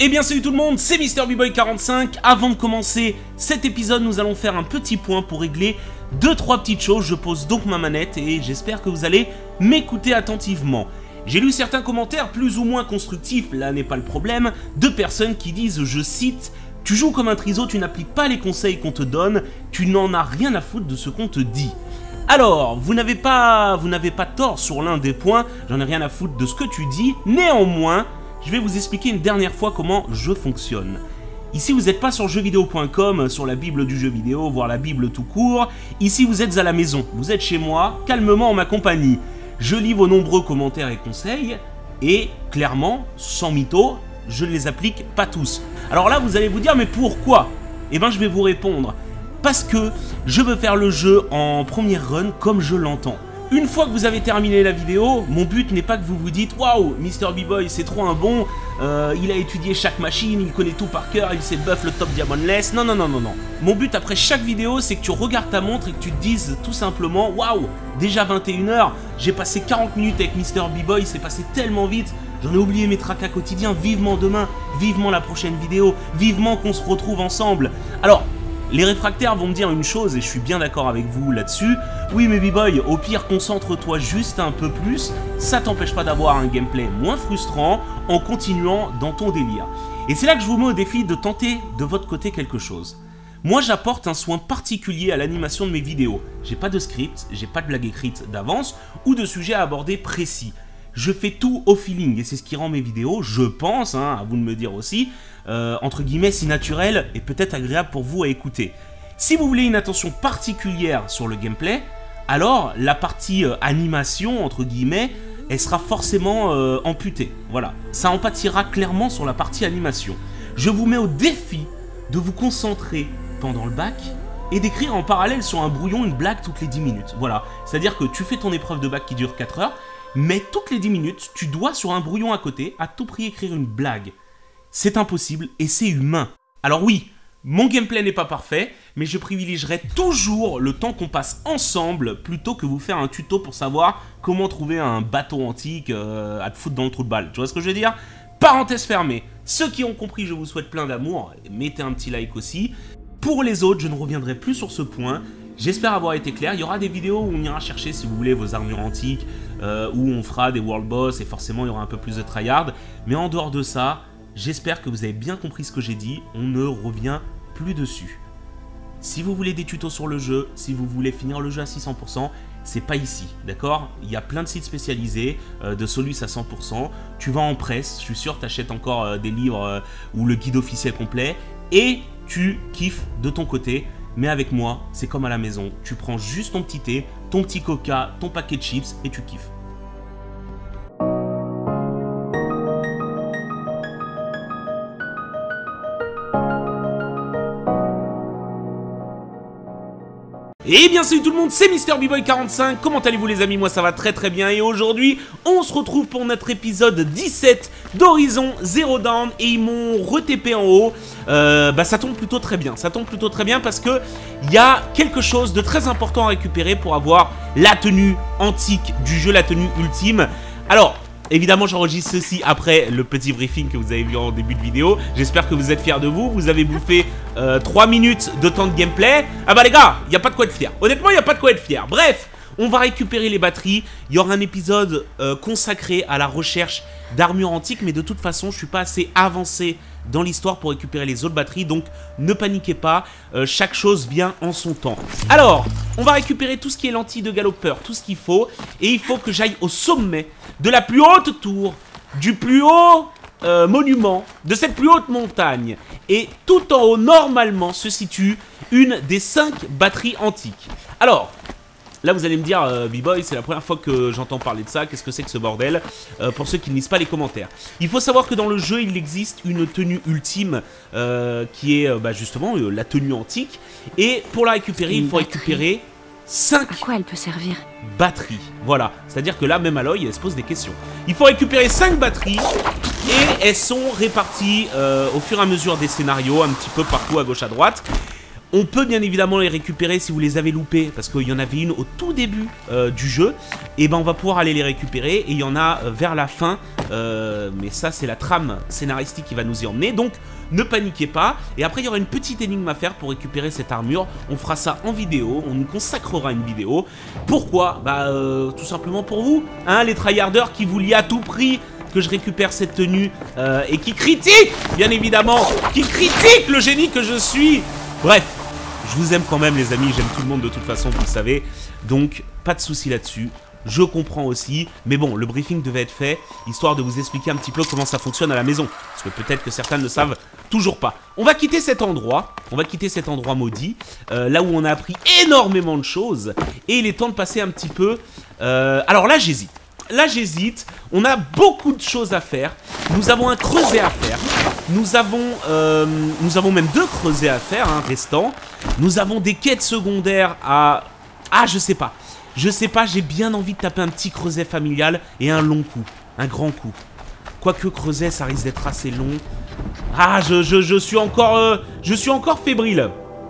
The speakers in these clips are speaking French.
Eh bien salut tout le monde, c'est MrBboy45. Avant de commencer cet épisode, nous allons faire un petit point pour régler 2-3 petites choses. Je pose donc ma manette et j'espère que vous allez m'écouter attentivement. J'ai lu certains commentaires plus ou moins constructifs, là n'est pas le problème, de personnes qui disent, je cite, « Tu joues comme un triso, tu n'appliques pas les conseils qu'on te donne, tu n'en as rien à foutre de ce qu'on te dit. » Alors, vous n'avez pas tort sur l'un des points, j'en ai rien à foutre de ce que tu dis, néanmoins, je vais vous expliquer une dernière fois comment je fonctionne. Ici, vous n'êtes pas sur jeuxvideo.com, sur la Bible du jeu vidéo, voire la Bible tout court. Ici, vous êtes à la maison, vous êtes chez moi, calmement en ma compagnie. Je lis vos nombreux commentaires et conseils, et clairement, sans mytho, je ne les applique pas tous. Alors là, vous allez vous dire, mais pourquoi? Eh bien, je vais vous répondre. Parce que je veux faire le jeu en première run comme je l'entends. Une fois que vous avez terminé la vidéo, mon but n'est pas que vous vous dites « Waouh, MrBboy, c'est trop un bon, il a étudié chaque machine, il connaît tout par cœur, il sait buff le top diamontless. » Non, non, non, non, non. Mon but après chaque vidéo, c'est que tu regardes ta montre et que tu te dises tout simplement « Waouh, déjà 21 h, j'ai passé 40 minutes avec MrBboy, c'est passé tellement vite, j'en ai oublié mes tracas quotidiens, vivement demain, vivement la prochaine vidéo, vivement qu'on se retrouve ensemble. » Alors, les réfractaires vont me dire une chose, et je suis bien d'accord avec vous là-dessus. Oui, mais B-Boy, au pire, concentre-toi juste un peu plus. Ça t'empêche pas d'avoir un gameplay moins frustrant en continuant dans ton délire. Et c'est là que je vous mets au défi de tenter de votre côté quelque chose. Moi, j'apporte un soin particulier à l'animation de mes vidéos. J'ai pas de script, j'ai pas de blague écrite d'avance ou de sujet à aborder précis. Je fais tout au feeling et c'est ce qui rend mes vidéos, je pense, hein, à vous de me dire aussi, entre guillemets si naturel et peut-être agréable pour vous à écouter. Si vous voulez une attention particulière sur le gameplay, alors la partie animation, entre guillemets, elle sera forcément amputée. Voilà, ça en pâtira clairement sur la partie animation. Je vous mets au défi de vous concentrer pendant le bac et d'écrire en parallèle sur un brouillon une blague toutes les 10 minutes. Voilà, c'est-à-dire que tu fais ton épreuve de bac qui dure 4 heures, mais toutes les 10 minutes, tu dois sur un brouillon à côté, à tout prix écrire une blague. C'est impossible et c'est humain. Alors oui, mon gameplay n'est pas parfait, mais je privilégierai toujours le temps qu'on passe ensemble plutôt que vous faire un tuto pour savoir comment trouver un bateau antique à te foutre dans le trou de balle. Tu vois ce que je veux dire? Parenthèse fermée. Ceux qui ont compris, je vous souhaite plein d'amour. Mettez un petit like aussi. Pour les autres, je ne reviendrai plus sur ce point. J'espère avoir été clair. Il y aura des vidéos où on ira chercher, si vous voulez, vos armures antiques, où on fera des world boss et forcément il y aura un peu plus de tryhard. Mais en dehors de ça, j'espère que vous avez bien compris ce que j'ai dit. On ne revient plus dessus. Si vous voulez des tutos sur le jeu, si vous voulez finir le jeu à 600%, c'est pas ici, d'accord? Il y a plein de sites spécialisés, de Solus à 100%. Tu vas en presse, je suis sûr, tu achètes encore des livres ou le guide officiel complet et tu kiffes de ton côté. Mais avec moi, c'est comme à la maison. Tu prends juste ton petit thé, ton petit coca, ton paquet de chips et tu kiffes. Et bien salut tout le monde, c'est MrBboy45, comment allez-vous les amis? Moi ça va très très bien et aujourd'hui on se retrouve pour notre épisode 17 d'Horizon Zero Dawn et ils m'ont re-TP en haut. Ça tombe plutôt très bien, parce que il y a quelque chose de très important à récupérer pour avoir la tenue antique du jeu, la tenue ultime. Alors, évidemment, j'enregistre ceci après le petit briefing que vous avez vu en début de vidéo. J'espère que vous êtes fiers de vous. Vous avez bouffé 3 minutes de temps de gameplay. Ah bah les gars, il n'y a pas de quoi être fier. Honnêtement, il n'y a pas de quoi être fier. Bref, on va récupérer les batteries. Il y aura un épisode consacré à la recherche d'armures antiques. Mais de toute façon, je ne suis pas assez avancé dans l'histoire pour récupérer les autres batteries. Donc, ne paniquez pas. Chaque chose vient en son temps. Alors, on va récupérer tout ce qui est lentille de galopeur, tout ce qu'il faut. Et il faut que j'aille au sommet de la plus haute tour, du plus haut monument, de cette plus haute montagne. Et tout en haut, normalement, se situe une des 5 batteries antiques. Alors, là vous allez me dire, B-Boy, c'est la première fois que j'entends parler de ça, qu'est-ce que c'est que ce bordel? Pour ceux qui ne lisent pas les commentaires. Il faut savoir que dans le jeu, il existe une tenue ultime, qui est justement la tenue antique. Et pour la récupérer, il faut récupérer 5 à quoi elle peut servir? Batteries. Voilà, c'est-à-dire que là, même Aloy, elle se pose des questions. Il faut récupérer 5 batteries et elles sont réparties au fur et à mesure des scénarios, un petit peu partout à gauche à droite. On peut bien évidemment les récupérer si vous les avez loupés, parce qu'il y en avait une au tout début du jeu. Et ben on va pouvoir aller les récupérer, et il y en a vers la fin. Mais ça c'est la trame scénaristique qui va nous y emmener, donc ne paniquez pas. Et après il y aura une petite énigme à faire pour récupérer cette armure. On fera ça en vidéo, on nous consacrera une vidéo. Pourquoi? Bah tout simplement pour vous, hein, les tryharders qui vouliez à tout prix que je récupère cette tenue et qui critiquent, bien évidemment, qui critiquent le génie que je suis. Bref, je vous aime quand même les amis, j'aime tout le monde de toute façon, vous le savez. Donc pas de souci là-dessus. Je comprends aussi, mais bon, le briefing devait être fait, histoire de vous expliquer un petit peu comment ça fonctionne à la maison. Parce que peut-être que certains ne savent toujours pas. On va quitter cet endroit, maudit, là où on a appris énormément de choses. Et il est temps de passer un petit peu... alors là, j'hésite. On a beaucoup de choses à faire. Nous avons un creuset à faire. Nous avons même 2 creusets à faire, hein, restants. Nous avons des quêtes secondaires à... Ah, je sais pas, j'ai bien envie de taper un petit creuset familial et un long coup, un grand coup. Quoique creuset, ça risque d'être assez long. Ah, je suis encore fébrile.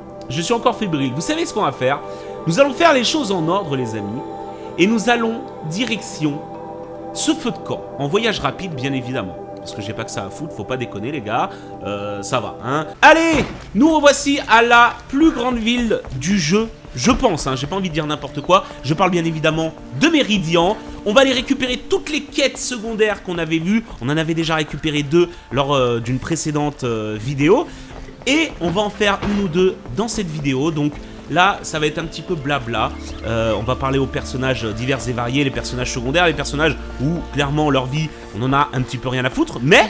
Vous savez ce qu'on va faire? Nous allons faire les choses en ordre, les amis. Et nous allons direction ce feu de camp, en voyage rapide, bien évidemment. Parce que j'ai pas que ça à foutre, faut pas déconner, les gars. Ça va, hein. Allez, nous revoici à la plus grande ville du jeu. Je pense, hein, j'ai pas envie de dire n'importe quoi. Je parle bien évidemment de Méridian. On va aller récupérer toutes les quêtes secondaires qu'on avait vues. On en avait déjà récupéré 2 lors d'une précédente vidéo. Et on va en faire 1 ou 2 dans cette vidéo. Donc là, ça va être un petit peu blabla. On va parler aux personnages divers et variés, les personnages secondaires, les personnages où, clairement, leur vie, on en a un petit peu rien à foutre. Mais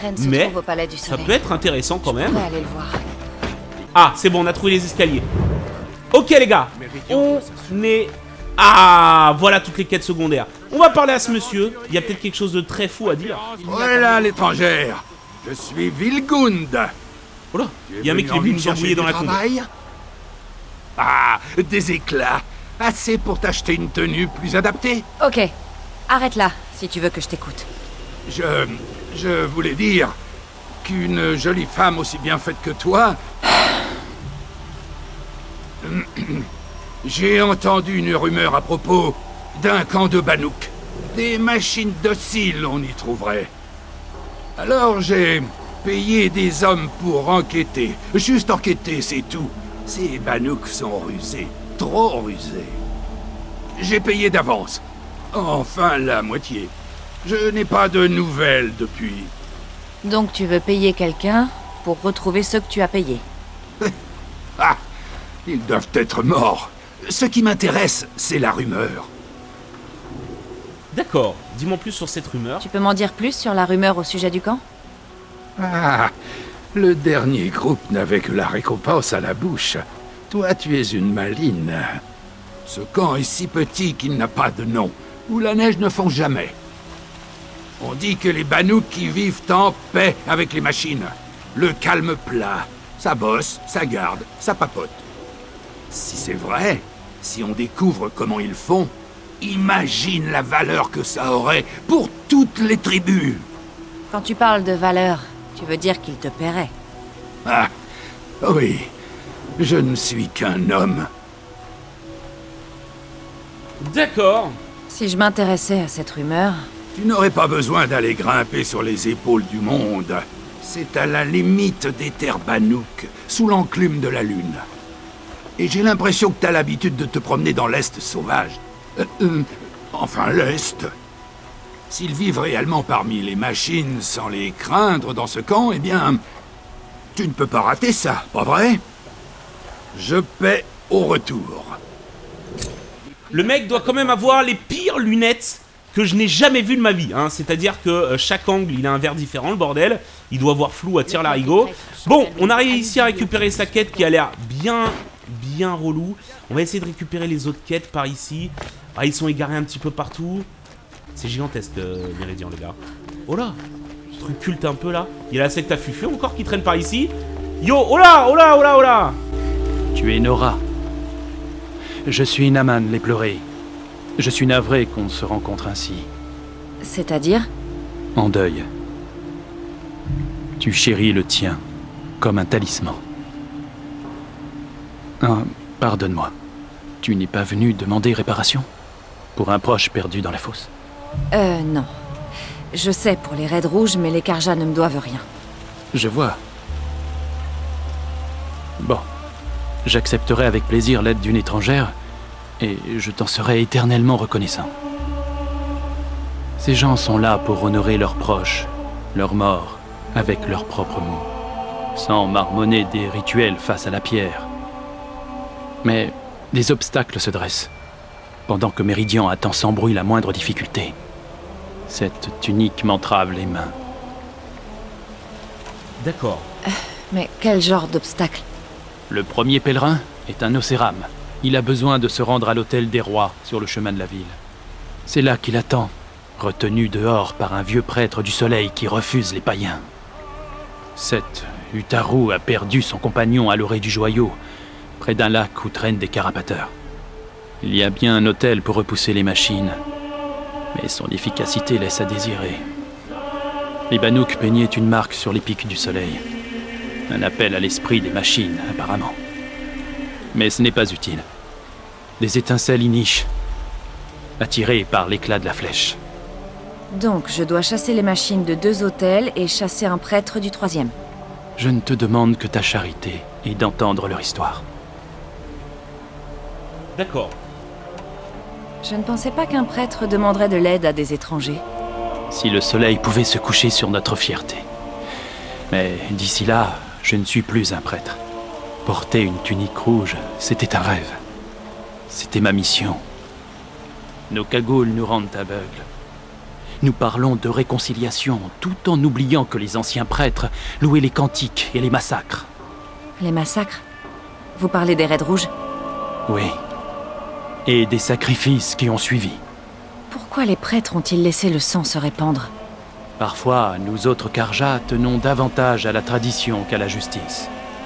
ça peut être intéressant quand même. Aller le voir. Ah, c'est bon, on a trouvé les escaliers. Ok les gars, on est... Ah, voilà toutes les quêtes secondaires. On va parler à ce monsieur, il y a peut-être quelque chose de très fou à dire. Voilà l'étrangère, je suis Vilgund. Oh là, il y a un mec qui est venu nous embrouiller dans la combe. Ah, des éclats. Assez pour t'acheter une tenue plus adaptée. Ok, arrête là, si tu veux que je t'écoute. Je voulais dire qu'une jolie femme aussi bien faite que toi... J'ai entendu une rumeur à propos d'un camp de Banuk. Des machines dociles, on y trouverait. Alors j'ai payé des hommes pour enquêter. Juste enquêter, c'est tout. Ces Banuk sont rusés. Trop rusés. J'ai payé d'avance. Enfin, la moitié. Je n'ai pas de nouvelles depuis. Donc tu veux payer quelqu'un pour retrouver ceux que tu as payés? Ah! Ils doivent être morts. Ce qui m'intéresse, c'est la rumeur. D'accord, dis-moi plus sur cette rumeur. Tu peux m'en dire plus sur la rumeur au sujet du camp? Ah, le dernier groupe n'avait que la récompense à la bouche. Toi, tu es une maline. Ce camp est si petit qu'il n'a pas de nom, où la neige ne fond jamais. On dit que les Banuk qui vivent en paix avec les machines. Le calme plat. Ça bosse, ça garde, ça papote. Si c'est vrai, si on découvre comment ils font, imagine la valeur que ça aurait pour toutes les tribus. Quand tu parles de valeur, tu veux dire qu'ils te paieraient? Ah, oui, je ne suis qu'un homme. D'accord. Si je m'intéressais à cette rumeur... Tu n'aurais pas besoin d'aller grimper sur les épaules du monde. C'est à la limite des terres Banuk, sous l'enclume de la lune. Et j'ai l'impression que t'as l'habitude de te promener dans l'Est sauvage. Enfin, l'Est. S'ils vivent réellement parmi les machines sans les craindre dans ce camp, eh bien... Tu ne peux pas rater ça, pas vrai? Je paie au retour. Le mec doit quand même avoir les pires lunettes que je n'ai jamais vues de ma vie, hein. C'est-à-dire que chaque angle, il a un verre différent, le bordel. Il doit voir flou à tire-larigot. Bon, on a réussi à récupérer sa quête qui a l'air bien relou. On va essayer de récupérer les autres quêtes par ici. Ah, ils sont égarés un petit peu partout. C'est gigantesque, Méridian, les gars. Oh là, ce truc culte un peu là. Il y a la secte à Fufu encore qui traîne par ici. Yo, oh là, oh là, oh là, oh là. Tu es Nora. Je suis Naman, l'épleuré. Je suis navré qu'on se rencontre ainsi. C'est-à-dire? En deuil. Tu chéris le tien, comme un talisman. Pardonne-moi. Tu n'es pas venu demander réparation? Pour un proche perdu dans la fosse? Non. Je sais pour les raids rouges, mais les Carja ne me doivent rien. Je vois. Bon. J'accepterai avec plaisir l'aide d'une étrangère, et je t'en serai éternellement reconnaissant. Ces gens sont là pour honorer leurs proches, leurs morts, avec leurs propres mots, sans marmonner des rituels face à la pierre. Mais des obstacles se dressent, pendant que Méridian attend sans bruit la moindre difficulté. Cette tunique m'entrave les mains. D'accord. Mais quel genre d'obstacle? Le premier pèlerin est un Océram. Il a besoin de se rendre à l'hôtel des rois, sur le chemin de la ville. C'est là qu'il attend, retenu dehors par un vieux prêtre du soleil qui refuse les païens. Cette Utaru a perdu son compagnon à l'orée du joyau, près d'un lac où traînent des carapateurs. Il y a bien un hôtel pour repousser les machines, mais son efficacité laisse à désirer. Les Banouks peignaient une marque sur les pics du soleil. Un appel à l'esprit des machines, apparemment. Mais ce n'est pas utile. Des étincelles y nichent, attirées par l'éclat de la flèche. Donc, je dois chasser les machines de 2 hôtels et chasser un prêtre du 3e. Je ne te demande que ta charité et d'entendre leur histoire. D'accord. Je ne pensais pas qu'un prêtre demanderait de l'aide à des étrangers. Si le soleil pouvait se coucher sur notre fierté. Mais d'ici là, je ne suis plus un prêtre. Porter une tunique rouge, c'était un rêve. C'était ma mission. Nos cagoules nous rendent aveugles. Nous parlons de réconciliation, tout en oubliant que les anciens prêtres louaient les cantiques et les massacres. Les massacres? Vous parlez des raids rouges? Oui. Et des sacrifices qui ont suivi. Pourquoi les prêtres ont-ils laissé le sang se répandre? Parfois, nous autres Carja tenons davantage à la tradition qu'à la justice.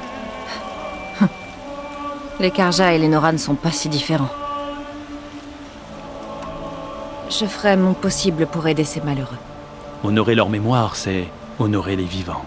Les Carja et les Nora ne sont pas si différents. Je ferai mon possible pour aider ces malheureux. Honorer leur mémoire, c'est honorer les vivants.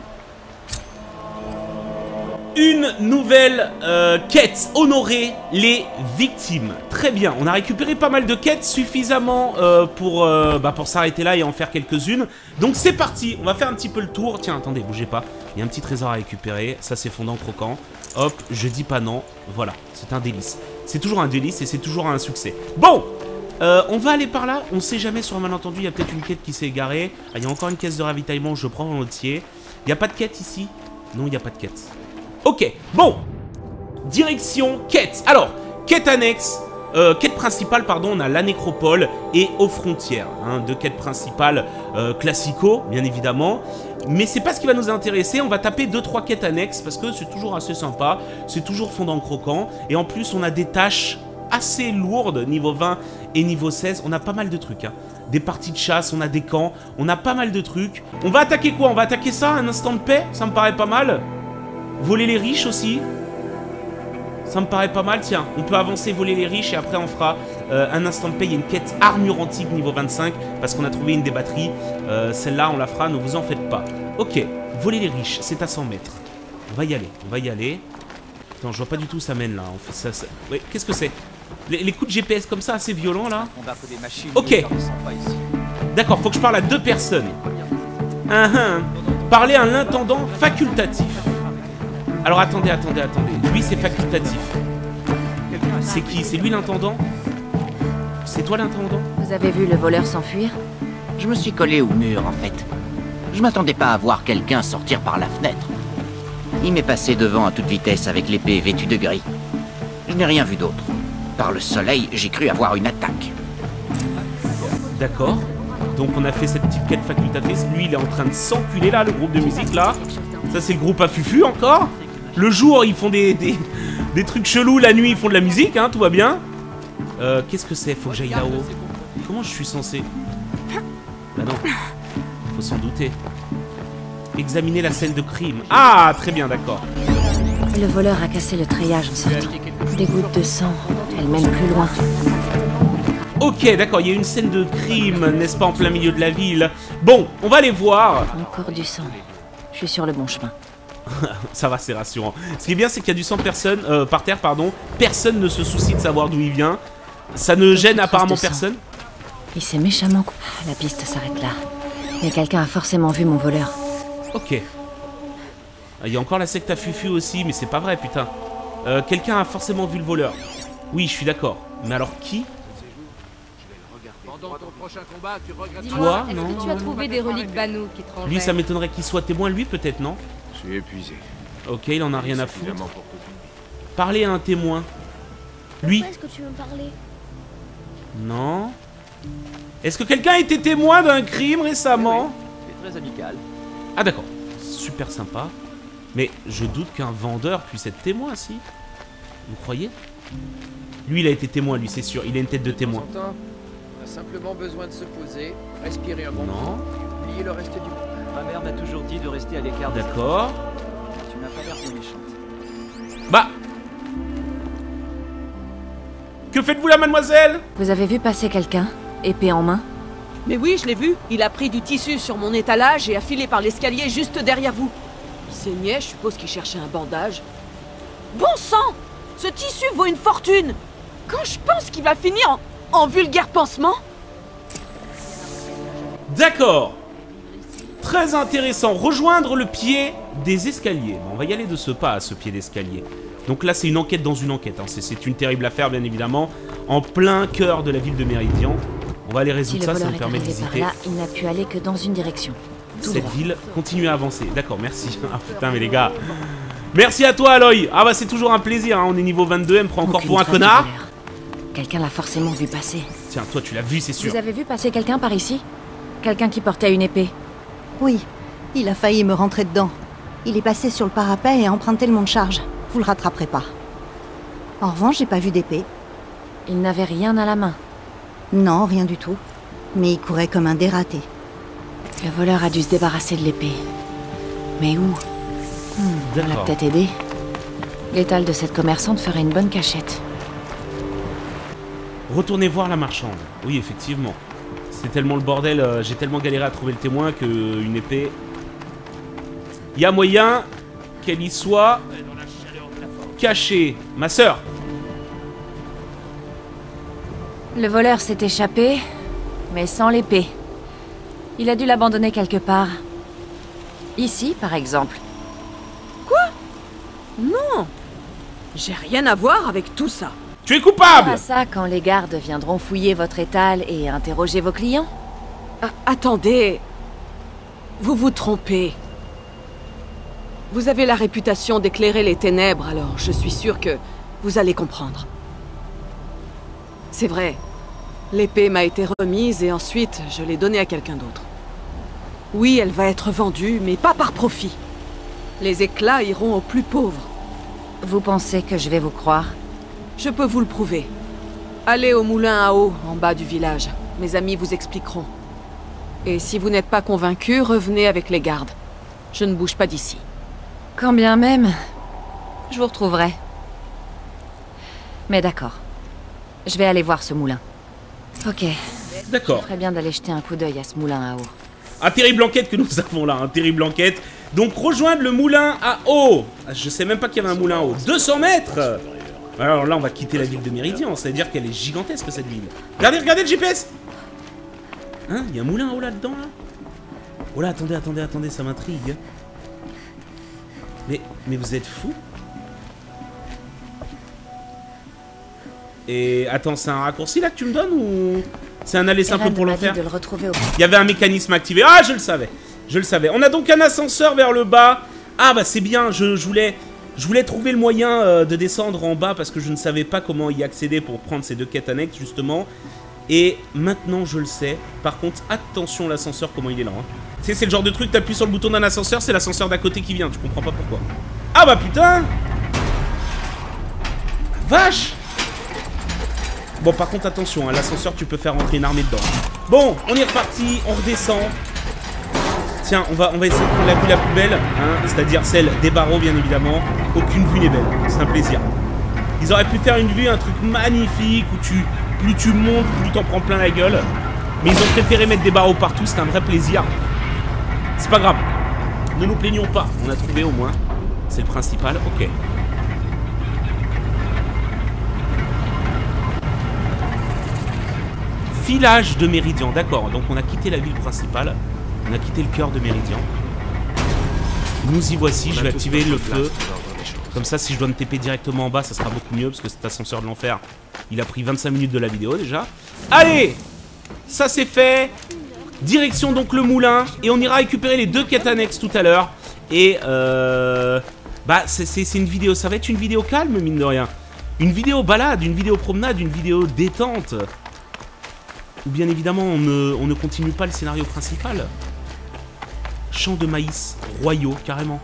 Une nouvelle quête, honorer les victimes. Très bien, on a récupéré pas mal de quêtes, suffisamment pour s'arrêter là et en faire quelques-unes. Donc c'est parti, on va faire un petit peu le tour. Tiens, attendez, bougez pas, il y a un petit trésor à récupérer. Ça c'est fondant croquant. Hop, je dis pas non, voilà, c'est un délice. C'est toujours un délice et c'est toujours un succès. Bon, on va aller par là, on sait jamais sur un malentendu, il y a peut-être une quête qui s'est égarée. Ah, il y a encore une caisse de ravitaillement, je prends volontiers. Il n'y a pas de quête ici? Non, il n'y a pas de quête. Ok, bon. Direction quête. Alors, quête annexe, quête principale, pardon, on a la nécropole et aux frontières. Hein, 2 quêtes principales classico, bien évidemment. Mais c'est pas ce qui va nous intéresser, on va taper 2-3 quêtes annexes parce que c'est toujours assez sympa, c'est toujours fondant croquant. Et en plus, on a des tâches assez lourdes, niveau 20 et niveau 16, on a pas mal de trucs. Hein. Des parties de chasse, on a des camps, on a pas mal de trucs. On va attaquer quoi? On va attaquer ça, un instant de paix, ça me paraît pas mal. Voler les riches aussi. Ça me paraît pas mal, tiens. On peut avancer, voler les riches et après on fera un instant de paix. Il y a une quête armure antique niveau 25 parce qu'on a trouvé une des batteries. Celle-là, on la fera, ne vous en faites pas. Ok, voler les riches, c'est à 100 mètres. On va y aller, on va y aller. Attends, je vois pas du tout où ça mène là. On fait ça. Ouais, qu'est-ce que c'est? Les coups de GPS comme ça, assez violents là. Ok. D'accord, faut que je parle à 2 personnes. Parler à l'intendant facultatif. Alors attendez. Lui c'est facultatif. C'est qui? C'est lui l'intendant? C'est toi l'intendant? Vous avez vu le voleur s'enfuir? Je me suis collé au mur en fait. Je m'attendais pas à voir quelqu'un sortir par la fenêtre. Il m'est passé devant à toute vitesse avec l'épée vêtue de gris. Je n'ai rien vu d'autre. Par le soleil, j'ai cru avoir une attaque. D'accord. Donc on a fait cette petite quête facultatrice. Lui il est en train de s'enculer là, le groupe de musique là. Ça c'est le groupe à Fufu encore. Le jour ils font des trucs chelous, la nuit ils font de la musique, hein, tout va bien. Qu'est-ce que c'est? Faut que j'aille là-haut. Comment je suis censé? Bah non. Faut s'en douter. Examiner la scène de crime. Ah, très bien, d'accord. Le voleur a cassé le treillage en sortant. Des gouttes de sang, elles mènent plus loin. Ok, d'accord, il y a une scène de crime, n'est-ce pas, en plein milieu de la ville. Bon, on va aller voir. Encore du sang. Je suis sur le bon chemin. Ça va, c'est rassurant. Ce qui est bien, c'est qu'il y a du sang par terre, pardon. Personne ne se soucie de savoir d'où il vient. Ça ne gêne apparemment personne. Il s'est méchamment... La piste s'arrête là. Mais quelqu'un a forcément vu mon voleur. Ok. Il y a encore la secte à Fufu aussi, mais c'est pas vrai, putain. Quelqu'un a forcément vu le voleur. Oui, je suis d'accord. Mais alors qui? Toi, non. Est-ce que tu as trouvé des reliques Banouk étrangères? Lui, ça m'étonnerait qu'il soit témoin, lui, peut-être, non? Je suis épuisé. Ok, il en a rien à foutre. Parler à un témoin. Lui. Est-ce que tu veux me parler? Non. Est-ce que quelqu'un a été témoin d'un crime récemment? C'est très amical. Ah d'accord. Super sympa. Mais je doute qu'un vendeur puisse être témoin, si. Vous croyez? Lui, il a été témoin, lui, c'est sûr. Il a une tête de témoin. On a simplement besoin de se poser, respirer un bon Non. coup, et oublier le reste du monde. Ma mère m'a toujours dit de rester à l'écart. D'accord. Tu n'as pas l'air de méchante. Bah. Que faites-vous là, mademoiselle? Vous avez vu passer quelqu'un, épée en main? Mais oui, je l'ai vu. Il a pris du tissu sur mon étalage et a filé par l'escalier juste derrière vous. Il saignait, je suppose qu'il cherchait un bandage. Bon sang! Ce tissu vaut une fortune! Quand je pense qu'il va finir en vulgaire pansement? D'accord. Très intéressant. Rejoindre le pied des escaliers. On va y aller de ce pas à ce pied d'escalier. Donc là, c'est une enquête dans une enquête. Hein. C'est une terrible affaire, bien évidemment. En plein cœur de la ville de Méridian. On va aller résoudre ça, ça me permet de visiter. Là, il n'a pu aller que dans une direction. Cette ville continue à avancer. D'accord, merci. Ah putain, mais les gars. Merci à toi, Aloy. Ah bah c'est toujours un plaisir. Hein. On est niveau 22, elle me prend encore pour un connard. Quelqu'un l'a forcément vu passer. Tiens, toi, tu l'as vu, c'est sûr. Vous avez vu passer quelqu'un par ici? Quelqu'un qui portait une épée? Oui, il a failli me rentrer dedans. Il est passé sur le parapet et a emprunté le mont de charge. Vous le rattraperez pas. En revanche, j'ai pas vu d'épée. Il n'avait rien à la main. Non, rien du tout. Mais il courait comme un dératé. Le voleur a dû se débarrasser de l'épée. Mais où? On l'a peut-être aidé. L'étal de cette commerçante ferait une bonne cachette. Retournez voir la marchande. Oui, effectivement. C'était tellement le bordel, j'ai tellement galéré à trouver le témoin que une épée... Il y a moyen qu'elle y soit cachée. Ma sœur. Le voleur s'est échappé, mais sans l'épée. Il a dû l'abandonner quelque part. Ici, par exemple. Quoi? Non! J'ai rien à voir avec tout ça. Tu es coupable! Ah, ça quand les gardes viendront fouiller votre étal et interroger vos clients. Attendez. Vous vous trompez. Vous avez la réputation d'éclairer les ténèbres, alors je suis sûre que vous allez comprendre. C'est vrai. L'épée m'a été remise et ensuite je l'ai donnée à quelqu'un d'autre. Oui, elle va être vendue, mais pas par profit. Les éclats iront aux plus pauvres. Vous pensez que je vais vous croire? Je peux vous le prouver. Allez au moulin à eau, en bas du village. Mes amis vous expliqueront. Et si vous n'êtes pas convaincu, revenez avec les gardes. Je ne bouge pas d'ici. Quand bien même, je vous retrouverai. Mais d'accord. Je vais aller voir ce moulin. Ok. D'accord. Ce serait bien d'aller jeter un coup d'œil à ce moulin à eau. Un terrible enquête que nous avons là, un terrible enquête. Donc rejoindre le moulin à eau. Je sais même pas qu'il y avait un moulin à eau. 200 mètres. Alors là, on va quitter la ville de Méridian. Ça veut dire qu'elle est gigantesque, cette ville. Regardez, regardez le GPS. Hein? Il y a un moulin à eau là-dedans, là? Oh là, attendez, attendez, attendez, ça m'intrigue. Mais vous êtes fous? Et attends, c'est un raccourci là que tu me donnes ou c'est un aller simple pour le faire? Il y avait un mécanisme activé. Ah, je le savais. Je le savais. On a donc un ascenseur vers le bas. Ah bah c'est bien, je voulais trouver le moyen de descendre en bas parce que je ne savais pas comment y accéder pour prendre ces deux quêtes annexes justement. Et maintenant je le sais. Par contre, attention l'ascenseur, comment il est là. Hein. Tu sais, c'est le genre de truc, t'appuies sur le bouton d'un ascenseur, c'est l'ascenseur d'à côté qui vient. Tu comprends pas pourquoi. Ah bah putain! Vache! Bon, par contre, attention, hein, l'ascenseur, tu peux faire rentrer une armée dedans. Bon, on est reparti, on redescend. Tiens, on va essayer de prendre la vue la plus belle, hein, c'est-à-dire celle des barreaux, bien évidemment. Aucune vue n'est belle, c'est un plaisir. Ils auraient pu faire une vue, un truc magnifique, où plus tu montes, plus t'en prends plein la gueule. Mais ils ont préféré mettre des barreaux partout, c'est un vrai plaisir. C'est pas grave, ne nous plaignons pas, on a trouvé au moins. C'est le principal, ok. Filage de Méridian, d'accord. Donc on a quitté la ville principale. On a quitté le cœur de Méridian. Nous y voici, je vais activer le feu. Comme ça, si je dois me TP directement en bas, ça sera beaucoup mieux. Parce que cet ascenseur de l'enfer, il a pris 25 minutes de la vidéo déjà. Allez! Ça c'est fait. Direction donc le moulin. Et on ira récupérer les 2 quêtes annexes tout à l'heure. Et bah c'est une vidéo, ça va être une vidéo calme mine de rien. Une vidéo balade, une vidéo promenade, une vidéo détente. Ou bien évidemment on ne continue pas le scénario principal. Champs de maïs royaux, carrément.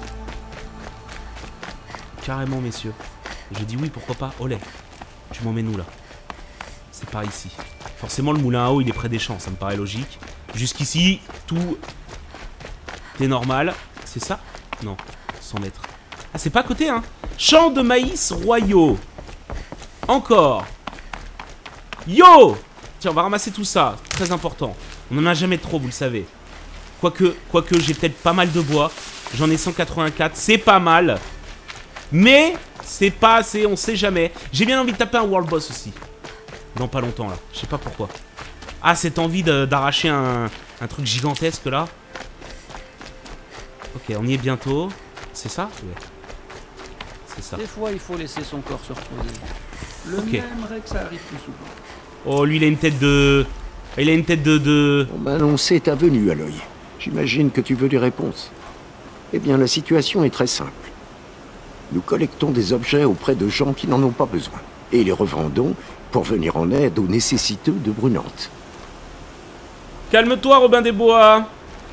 Carrément messieurs. J'ai dit oui, pourquoi pas. Olé, tu m'emmènes où là? C'est par ici. Forcément le moulin à eau il est près des champs, ça me paraît logique. Jusqu'ici, tout est normal. C'est ça? Non, 100 mètres. Ah c'est pas à côté hein. Champs de maïs royaux. Encore. Yo! Tiens, on va ramasser tout ça, très important. On n'en a jamais trop, vous le savez. Quoique j'ai peut-être pas mal de bois. J'en ai 184, c'est pas mal. Mais c'est pas assez, on sait jamais. J'ai bien envie de taper un World Boss aussi. Dans pas longtemps là, je sais pas pourquoi. Ah, cette envie d'arracher un truc gigantesque là. Ok, on y est bientôt. C'est ça? Ouais. C'est ça. Des fois, il faut laisser son corps se reposer. Le mien aimerait que ça arrive plus souvent. Oh, lui, il a une tête de... Il a une tête de... On m'a annoncé ta venue, Aloy. J'imagine que tu veux des réponses. Eh bien, la situation est très simple. Nous collectons des objets auprès de gens qui n'en ont pas besoin. Et les revendons pour venir en aide aux nécessiteux de Brunante. Calme-toi, Robin des Bois.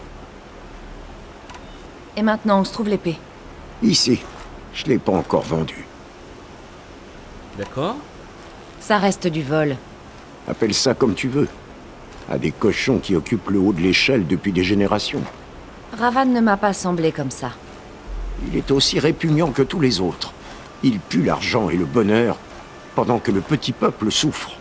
Et maintenant, où se trouve l'épée? Ici. Je l'ai pas encore vendue. D'accord. Ça reste du vol. Appelle ça comme tu veux. À des cochons qui occupent le haut de l'échelle depuis des générations. Ravan ne m'a pas semblé comme ça. Il est aussi répugnant que tous les autres. Il pue l'argent et le bonheur, pendant que le petit peuple souffre.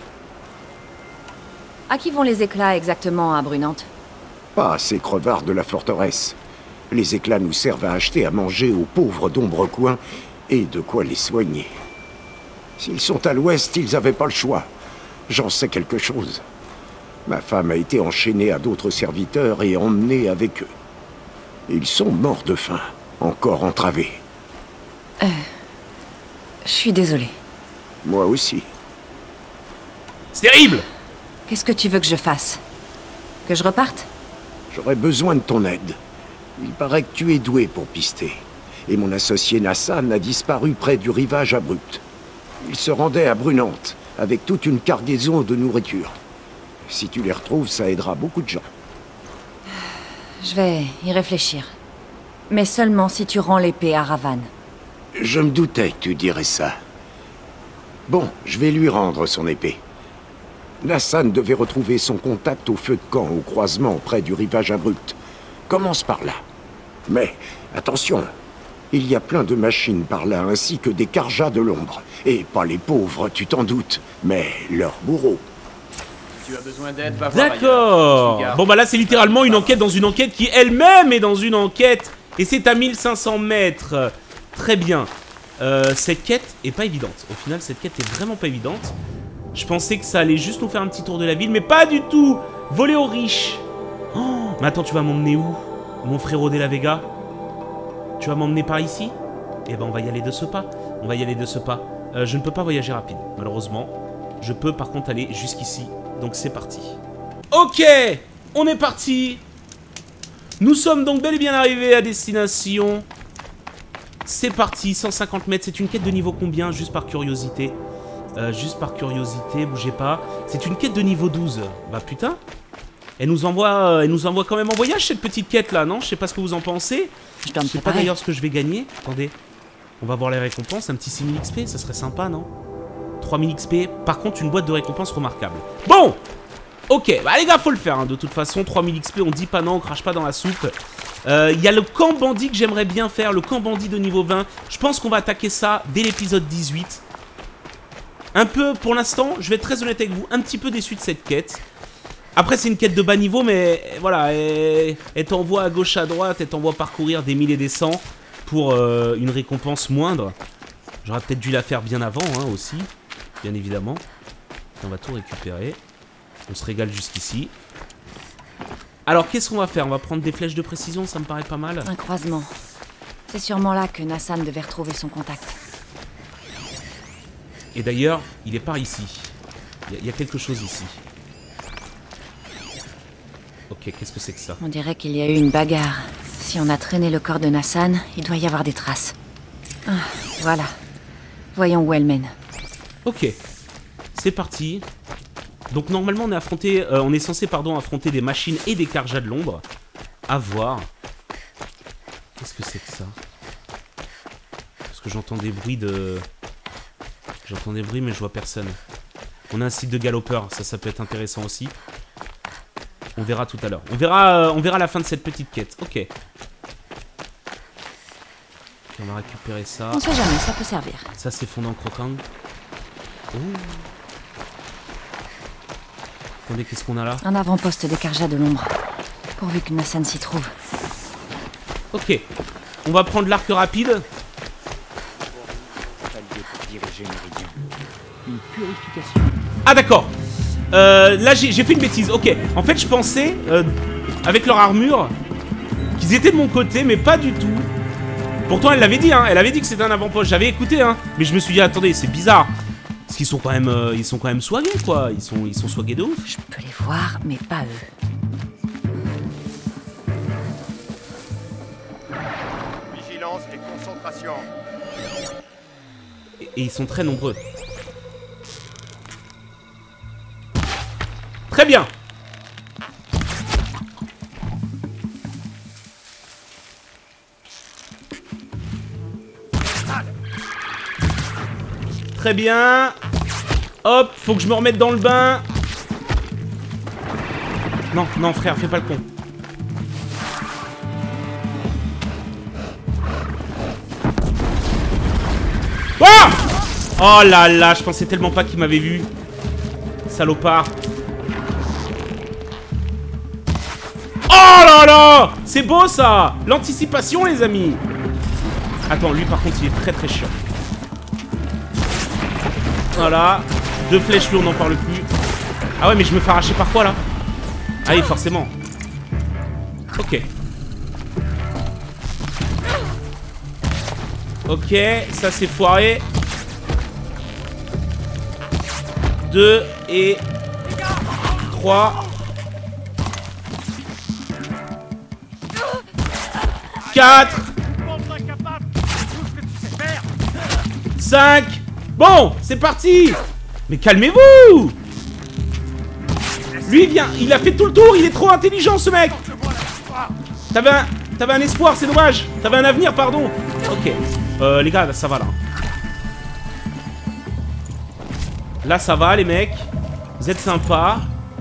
À qui vont les éclats exactement à Brunante? Pas à ces crevards de la forteresse. Les éclats nous servent à acheter à manger aux pauvres d'Ombrecoin et de quoi les soigner. S'ils sont à l'ouest, ils n'avaient pas le choix. J'en sais quelque chose. Ma femme a été enchaînée à d'autres serviteurs et emmenée avec eux. Ils sont morts de faim, encore entravés. Je suis désolée. Moi aussi. C'est terrible! Qu'est-ce que tu veux que je fasse? Que je reparte? J'aurais besoin de ton aide. Il paraît que tu es doué pour pister. Et mon associé Nassan a disparu près du rivage abrupt. Il se rendait à Brunante, avec toute une cargaison de nourriture. Si tu les retrouves, ça aidera beaucoup de gens. Je vais y réfléchir. Mais seulement si tu rends l'épée à Ravan. Je me doutais que tu dirais ça. Bon, je vais lui rendre son épée. Nassan devait retrouver son contact au feu de camp, au croisement près du rivage abrupt. Commence par là. Mais, attention, il y a plein de machines par là, ainsi que des Carjas de l'ombre. Et pas les pauvres, tu t'en doutes, mais leurs bourreaux. Tu as besoin d'aide, va voir D'accord. ailleurs. Bon bah là c'est littéralement une enquête dans une enquête qui elle-même est dans une enquête. Et c'est à 1500 mètres. Très bien. Cette quête est pas évidente. Au final cette quête est vraiment pas évidente. Je pensais que ça allait juste nous faire un petit tour de la ville, mais pas du tout. Voler aux riches. Oh, mais attends, tu vas m'emmener où, mon frérot de la Vega? Tu vas m'emmener par ici? Eh ben on va y aller de ce pas. On va y aller de ce pas. Je ne peux pas voyager rapide, malheureusement. Je peux par contre aller jusqu'ici. Donc c'est parti. Ok, on est parti. Nous sommes donc bel et bien arrivés à destination. C'est parti, 150 mètres. C'est une quête de niveau combien? Juste par curiosité. Juste par curiosité, bougez pas. C'est une quête de niveau 12. Bah putain. Elle nous envoie quand même en voyage cette petite quête là, non? Je sais pas ce que vous en pensez. Je sais pas d'ailleurs ce que je vais gagner. Attendez. On va voir les récompenses. Un petit 6000 XP, ça serait sympa, non? 3000 XP. Par contre, une boîte de récompenses remarquable. Bon! Ok, bah les gars, faut le faire, hein. De toute façon, 3000 XP, on dit pas non, on crache pas dans la soupe. Il y a le camp bandit que j'aimerais bien faire, le camp bandit de niveau 20. Je pense qu'on va attaquer ça dès l'épisode 18. Un peu, pour l'instant, je vais être très honnête avec vous, un petit peu déçu de cette quête. Après, c'est une quête de bas niveau, mais voilà, elle t'envoie à gauche, à droite, elle t'envoie parcourir des 1000 et des 100. pour une récompense moindre. J'aurais peut-être dû la faire bien avant, hein, aussi. Bien évidemment. On va tout récupérer. On se régale jusqu'ici. Alors, qu'est-ce qu'on va faire? On va prendre des flèches de précision, ça me paraît pas mal. Un croisement. C'est sûrement là que Nassan devait retrouver son contact. Et d'ailleurs, il est par ici. Il y a quelque chose ici. Ok, qu'est-ce que c'est que ça? On dirait qu'il y a eu une bagarre. Si on a traîné le corps de Nassan, il doit y avoir des traces. Ah, voilà. Voyons où elle mène. Ok. C'est parti. Donc normalement on est censé affronter des machines et des Carjas de l'ombre. À voir. Qu'est-ce que c'est que ça? Parce que j'entends des bruits de... J'entends des bruits mais je vois personne. On a un site de galopeurs, ça peut être intéressant aussi. On verra tout à l'heure. On verra la fin de cette petite quête. Ok. On va récupérer ça. On sait jamais, ça peut servir. Ça c'est fondant croquant. Oh. Attendez, qu'est-ce qu'on a là? Un avant-poste des Carjas de l'ombre. Pourvu que Nassan s'y trouve. Ok. On va prendre l'arc rapide. Une purification. Ah d'accord. Là j'ai fait une bêtise. Ok. En fait je pensais, avec leur armure, qu'ils étaient de mon côté, mais pas du tout. Pourtant elle l'avait dit, hein. Elle avait dit que c'était un avant-poste. J'avais écouté, hein. Mais je me suis dit, attendez, c'est bizarre. Parce qu'ils sont quand même swagués, quoi. Ils sont swagués de ouf. Je peux les voir, mais pas eux. Vigilance et concentration. Et ils sont très nombreux. Très bien. Très bien. Hop, faut que je me remette dans le bain. Non, non frère, fais pas le con. Ah! Oh là là, je pensais tellement pas qu'il m'avait vu. Salopard. Oh là là! C'est beau ça! L'anticipation les amis. Attends, lui par contre il est très très chiant. Voilà. 2 flèches lourdes, on n'en parle plus. Ah ouais, mais je me fais arracher par quoi là? Ah oui, forcément. Ok. Ok, ça c'est foiré. 2 et 3. 4. 5. Bon, c'est parti. Mais calmez-vous. Lui, il vient, il a fait tout le tour, il est trop intelligent ce mec. T'avais un espoir, c'est dommage. T'avais un avenir, pardon. Ok. Les gars, ça va là. Là, ça va les mecs. Vous êtes sympas.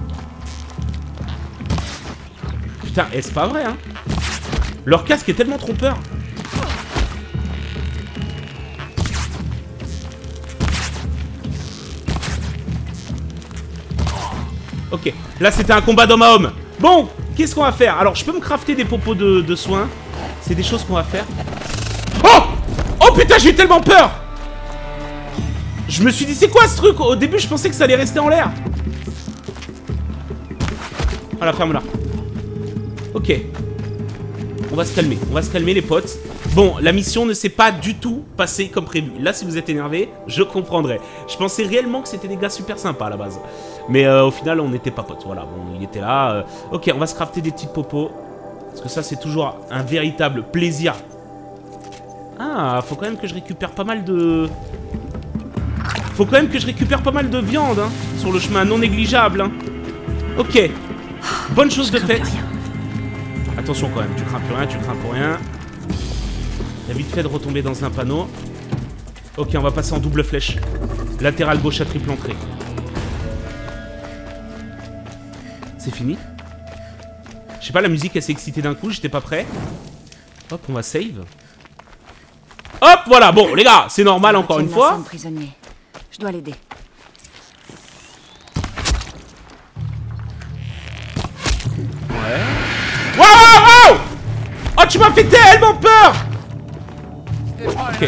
Putain, est-ce pas vrai, hein? Leur casque est tellement trompeur. Ok, là c'était un combat d'homme à homme. Bon, qu'est-ce qu'on va faire? Alors, je peux me crafter des popos de soins. C'est des choses qu'on va faire. Oh! Oh putain, j'ai eu tellement peur! Je me suis dit, c'est quoi ce truc? Au début, je pensais que ça allait rester en l'air. Voilà, ferme-la. Ok. On va se calmer les potes. Bon, la mission ne s'est pas du tout passée comme prévu. Là, si vous êtes énervé, je comprendrai. Je pensais réellement que c'était des gars super sympas à la base. Mais au final, on n'était pas potes. Voilà, bon, il était là. Ok, on va se crafter des petites popos. Parce que ça, c'est toujours un véritable plaisir. Ah, faut quand même que je récupère pas mal de... Faut quand même que je récupère pas mal de viande, hein, sur le chemin, non négligeable. Hein. Ok. Bonne chose de faite. Attention quand même, tu crains plus rien, tu crains pour rien. Il a vite fait de retomber dans un panneau. Ok, on va passer en double flèche. Latéral gauche à triple entrée. C'est fini. Je sais pas, la musique elle s'est excitée d'un coup, j'étais pas prêt. Hop, on va save. Hop, voilà, bon les gars, c'est normal encore une fois. Je dois l'aider. Ouais. Wow, wow, wow! Oh, tu m'as fait tellement peur! Ok.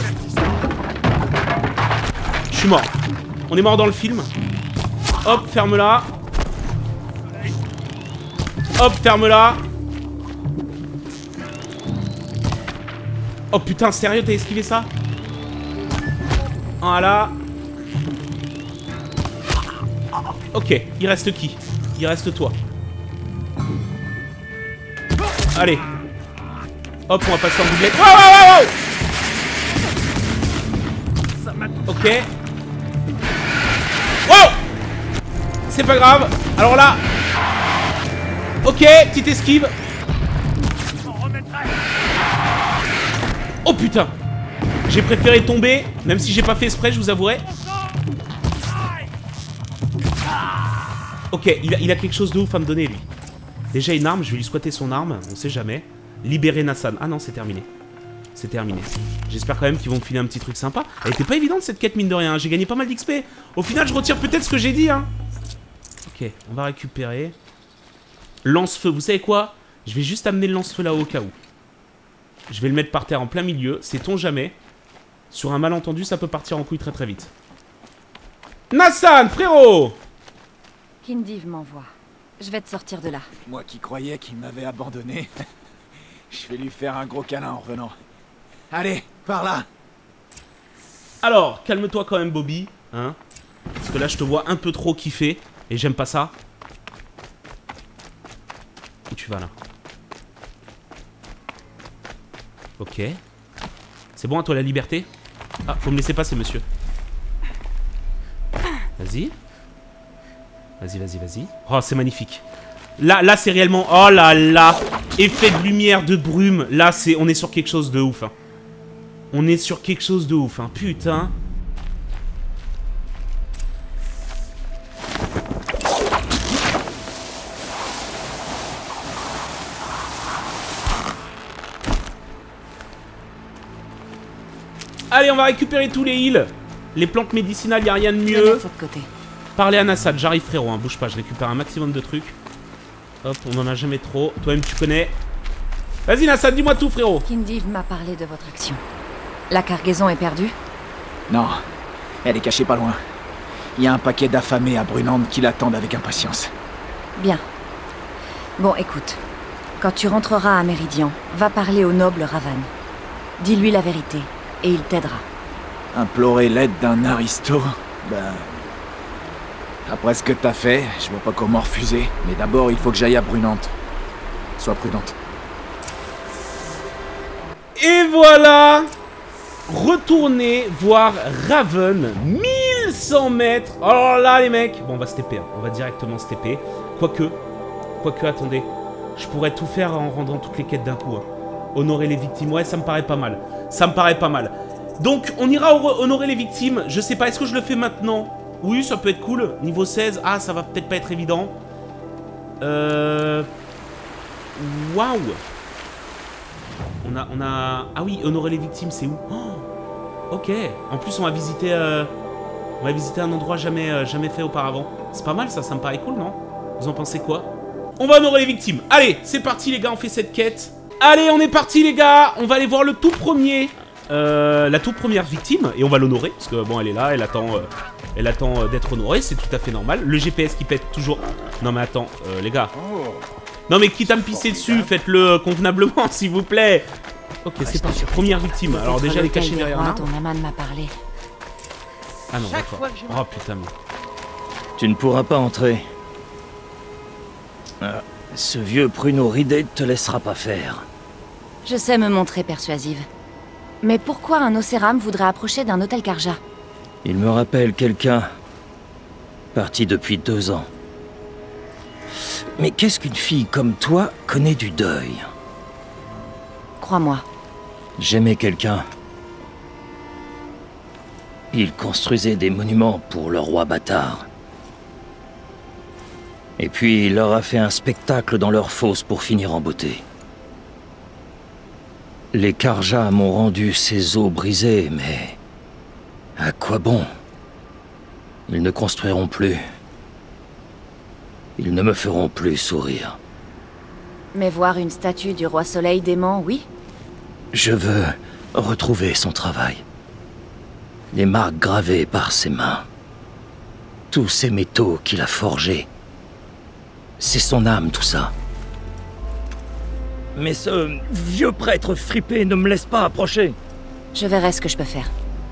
Je suis mort. On est mort dans le film. Hop, ferme-la. Hop, ferme-la. Oh putain, sérieux, t'as esquivé ça? Voilà. Ok, il reste qui? Il reste toi. Allez. Hop, on va passer en doublette. Wow, wow, wow, wow. Ok. Wow. C'est pas grave. Alors là. Ok, petite esquive. Oh putain. J'ai préféré tomber, même si j'ai pas fait exprès, je vous avouerai. Ok, il a quelque chose de ouf à me donner, lui. Déjà une arme, je vais lui squatter son arme, on sait jamais. Libérer Nassan. Ah non, c'est terminé. C'est terminé. J'espère quand même qu'ils vont me filer un petit truc sympa. Elle était pas évidente cette quête, mine de rien. J'ai gagné pas mal d'XP. Au final, je retire peut-être ce que j'ai dit, hein. Ok, on va récupérer. Lance-feu, vous savez quoi? Je vais juste amener le lance-feu là-haut au cas où. Je vais le mettre par terre en plein milieu, sait-on jamais. Sur un malentendu, ça peut partir en couille très très vite. Nassan, frérot! Kindiv m'envoie. Je vais te sortir de là. Moi qui croyais qu'il m'avait abandonné. Je vais lui faire un gros câlin en revenant. Allez, par là! Alors, calme-toi quand même, Bobby. Hein? Parce que là, je te vois un peu trop kiffer. Et j'aime pas ça. Où tu vas là? Ok. C'est bon à toi la liberté? Ah, faut me laisser passer, monsieur. Vas-y. Vas-y, vas-y, vas-y. Oh, c'est magnifique. Là c'est réellement... Oh là là. Effet de lumière, de brume. Là, on est sur quelque chose de ouf. Hein. On est sur quelque chose de ouf. Hein. Putain. Allez, on va récupérer tous les heals. Les plantes médicinales, y a rien de mieux. Parlez à Nassan, j'arrive frérot, hein. Bouge pas, je récupère un maximum de trucs. Hop, on en a jamais trop. Toi-même tu connais. Vas-y Nassan, dis-moi tout frérot. Kindiv m'a parlé de votre action. La cargaison est perdue? Non, elle est cachée pas loin. Il y a un paquet d'affamés à Brunande qui l'attendent avec impatience. Bien. Bon, écoute. Quand tu rentreras à Méridian, va parler au noble Ravan. Dis-lui la vérité. Et il t'aidera. Implorer l'aide d'un aristo? Ben... Après ce que t'as fait, je vois pas comment refuser. Mais d'abord, il faut que j'aille à Brunande. Sois prudente. Et voilà! Retournez voir Raven. 1100 mètres. Alors là, les mecs. Bon, on va se TP. Hein. On va directement se TP. Quoique, attendez. Je pourrais tout faire en rendant toutes les quêtes d'un coup. Hein. Honorer les victimes. Ouais, ça me paraît pas mal. Ça me paraît pas mal. Donc, on ira honorer les victimes. Je sais pas, est-ce que je le fais maintenant? Oui, ça peut être cool. Niveau 16. Ah, ça va peut-être pas être évident. Waouh. On a... Ah oui, honorer les victimes, c'est où? Oh, ok. En plus, on va visiter un endroit jamais fait auparavant. C'est pas mal, ça me paraît cool, non? Vous en pensez quoi? On va honorer les victimes. Allez, c'est parti, les gars, on fait cette quête. Allez, on est parti, les gars. On va aller voir le tout premier... la toute première victime, et on va l'honorer, parce que bon, elle est là, elle attend d'être honorée, c'est tout à fait normal. Le GPS qui pète toujours... Non mais attends, les gars. Non mais quitte à me pisser dessus, faites-le convenablement, s'il vous plaît. Ok, c'est parti, première victime. Alors déjà, elle est cachée derrière un arbre. Ton amant m'a parlé. Ah non, d'accord. Oh putain. Mais... Tu ne pourras pas entrer. Ce vieux pruneau ridé te laissera pas faire. Je sais me montrer persuasive. Mais pourquoi un Océram voudrait approcher d'un hôtel Karja? Il me rappelle quelqu'un... parti depuis 2 ans. Mais qu'est-ce qu'une fille comme toi connaît du deuil? Crois-moi. J'aimais quelqu'un. Il construisait des monuments pour le roi bâtard. Et puis il leur a fait un spectacle dans leur fosse pour finir en beauté. Les Karja m'ont rendu ces os brisés, mais... à quoi bon? Ils ne construiront plus. Ils ne me feront plus sourire. Mais voir une statue du roi soleil dément, oui? Je veux retrouver son travail. Les marques gravées par ses mains. Tous ces métaux qu'il a forgés. C'est son âme, tout ça. Mais ce vieux prêtre fripé ne me laisse pas approcher. Je verrai ce que je peux faire.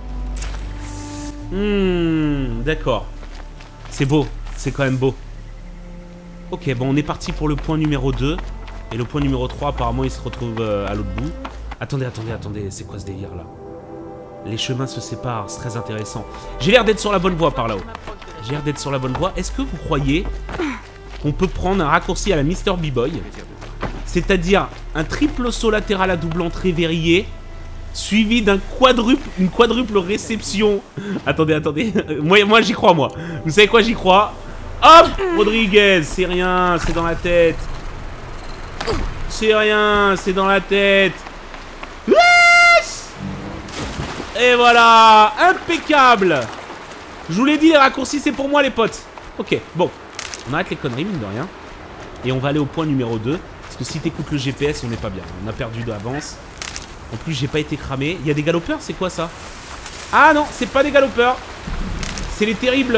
D'accord. C'est beau, c'est quand même beau. Ok, bon, on est parti pour le point numéro 2. Et le point numéro 3, apparemment, il se retrouve à l'autre bout. Attendez, c'est quoi ce délire là? Les chemins se séparent, c'est très intéressant. J'ai l'air d'être sur la bonne voie par là-haut. J'ai l'air d'être sur la bonne voie. Est-ce que vous croyez qu'on peut prendre un raccourci à la Mr. B-Boy, c'est-à-dire un triple saut latéral à double entrée verrouillé, suivi d'une quadruple réception. Attendez. moi j'y crois, moi. Vous savez quoi, j'y crois. Hop, Rodriguez, c'est rien, c'est dans la tête. C'est rien, c'est dans la tête. Yes! Et voilà, impeccable. Je vous l'ai dit, les raccourcis, c'est pour moi, les potes. Ok, bon. On arrête les conneries, mine de rien. Et on va aller au point numéro 2. Parce que si t'écoutes le GPS, on n'est pas bien. On a perdu d'avance. En plus, j'ai pas été cramé. Il y a des galopeurs, c'est quoi ça? Ah non, c'est pas des galopeurs. C'est les terribles...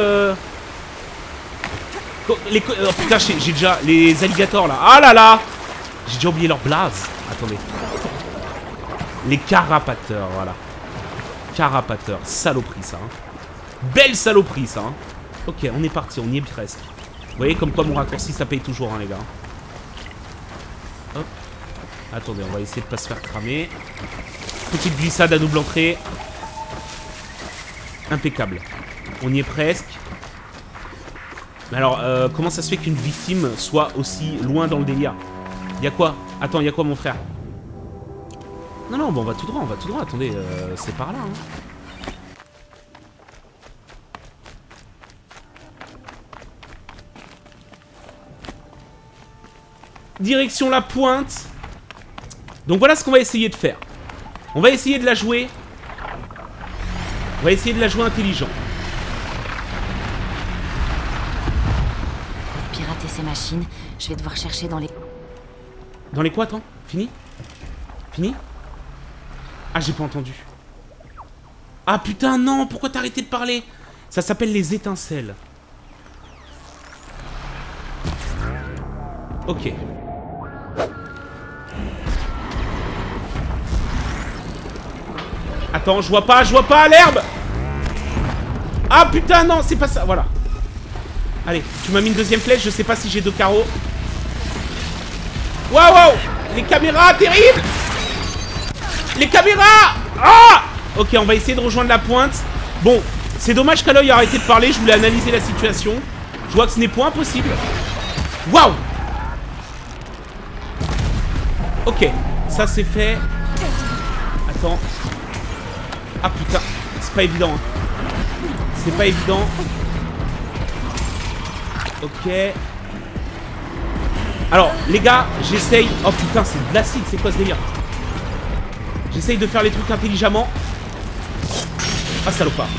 Oh putain, j'ai déjà... Les alligators, là. Ah là là. J'ai déjà oublié leur blaze. Attendez. Les carapateurs, voilà. Carapateurs. Saloperie, ça. Hein. Belle saloperie, ça. Hein. Ok, on est parti. On y est presque. Vous voyez comme quoi mon raccourci, ça paye toujours, hein, les gars. Hop. Attendez, on va essayer de pas se faire cramer. Petite glissade à double entrée. Impeccable. On y est presque. Mais alors, comment ça se fait qu'une victime soit aussi loin dans le délire? Y'a quoi? Attends, y'a quoi, mon frère? Non, bon, on va tout droit, Attendez, c'est par là, hein. Direction la pointe. Donc voilà ce qu'on va essayer de faire. On va essayer de la jouer. On va essayer de la jouer intelligent. Pour pirater ces machines, je vais devoir chercher dans les... Dans les quoi, attends? Fini? Fini? Ah, j'ai pas entendu. Ah putain, non, pourquoi t'as arrêté de parler? Ça s'appelle les étincelles. Ok. Attends, je vois pas l'herbe. Ah putain, non, c'est pas ça, voilà. Allez, tu m'as mis une deuxième flèche, je sais pas si j'ai 2 carreaux. Waouh, les caméras, terribles. Les caméras. Ah. Ok, on va essayer de rejoindre la pointe. Bon, c'est dommage qu'Aloy ait arrêté de parler, je voulais analyser la situation. Je vois que ce n'est point impossible. Waouh. Ok, ça c'est fait. Attends. Ah putain, c'est pas évident. Hein. C'est pas évident. Ok. Alors, les gars, j'essaye... Oh putain, c'est de l'acide, c'est quoi ce délire? J'essaye de faire les trucs intelligemment. Ah, salopard.